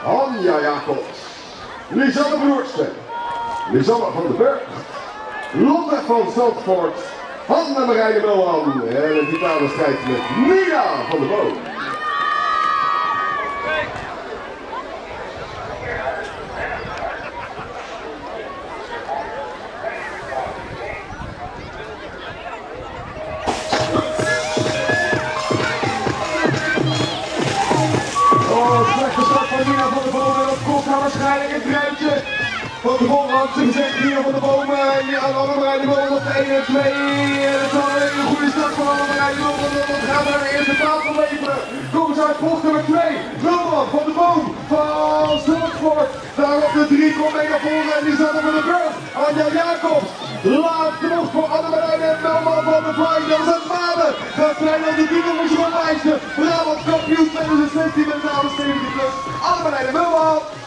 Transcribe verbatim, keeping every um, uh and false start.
Anja Jacobs, Lisanne Broersten, Lisanne van den Berg, Lotte van Zandvoort, Anne-Marije Mulman en een vitale strijd met Nina van der Boom. Slechte start van Nina van der Boom en dat kost haar waarschijnlijk een truitje. Van de Boom had ze gezegd, Nina van der Boom en Anne-Marije de Boom op de één en twee. En het is al een hele goede start van Anne-Marije de Boom, want dat gaat naar de eerste plaats van leveren. Komen ze uit bocht nummer twee. Mulman van de Boom van Zandvoort. Daar op de drie komt mee naar voren en die staat op de Berg. Anja Jacobs. Laatste bocht voor Anne-Marije en Mulman van de Flying. Dat is het maanden. Dat zijn dan de titel voor zo'n lijstje. Brabant kampioen tweeduizend zestien met dames zeventien plus. Anne-Marije Mulman.